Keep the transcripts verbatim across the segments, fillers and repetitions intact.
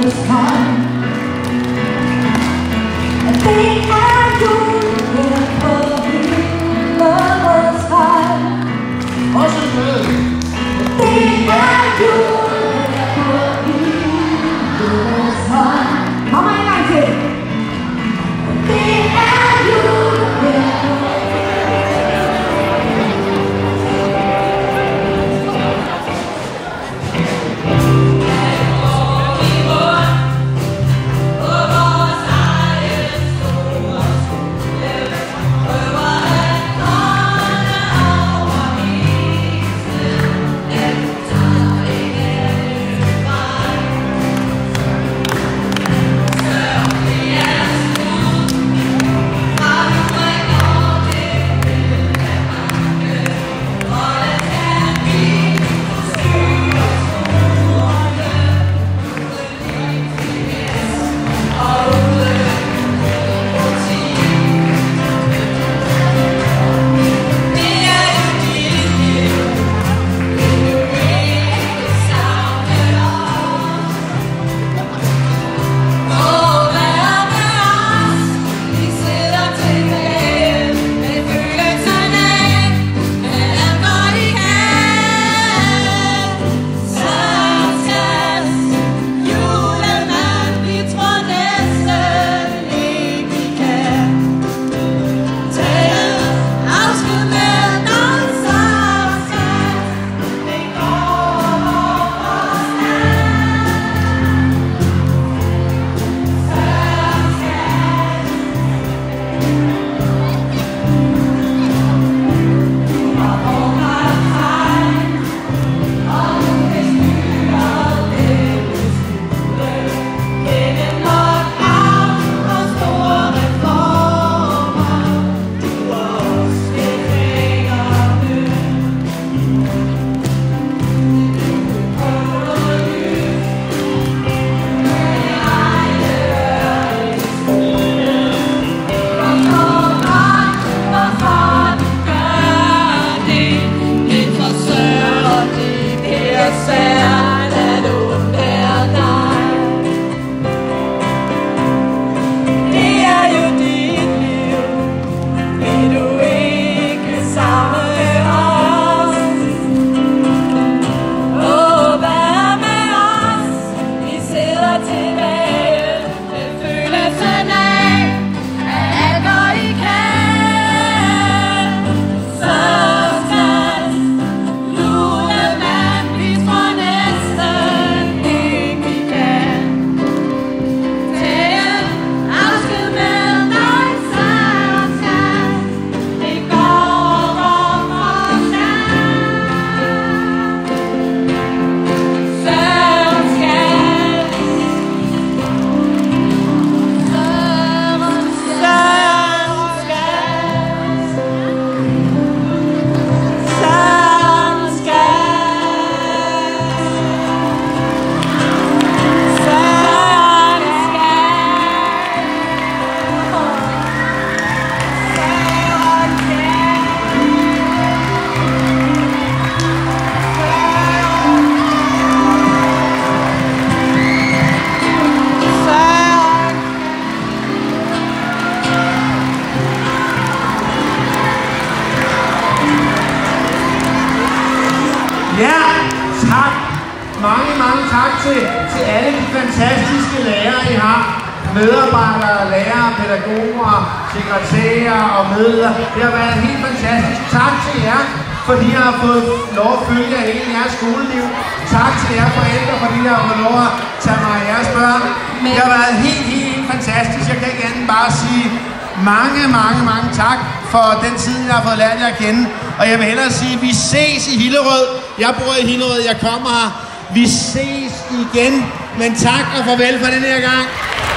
Ja, tak. Mange, mange tak til, til alle de fantastiske lærere, I har. Medarbejdere, lærere, pædagoger, sekretærer og medledere. Det har været helt fantastisk. Tak til jer, fordi I har fået lov at følge jer hele jeres skoleliv. Tak til jer forældre, fordi I har fået lov at tage mig af jeres børn. Det har været helt, helt, helt fantastisk. Jeg kan ikke andet bare sige mange, mange, mange tak for den tid, jeg har fået lært jer at kende. Og jeg vil hellere sige, at vi ses i Hillerød. Jeg bor i Hillerød, jeg kommer her. Vi ses igen. Men tak og farvel for den her gang.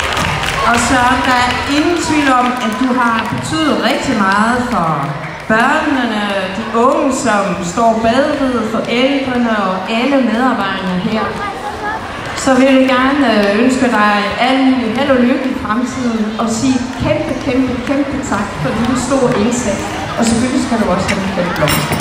Og så der er ingen tvivl om, at du har betydet rigtig meget for børnene, de unge, som står bagved, forældrene og alle medarbejderne her. Så vil jeg gerne ønske dig alt muligt held og lykke i fremtiden og sige kæmpe, kæmpe, kæmpe tak for din store indsats. Og selvfølgelig skal du også have en kæmpe blomster.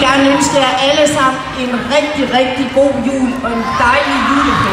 gerne ønske jer alle sammen en rigtig, rigtig god jul og en dejlig juleferie.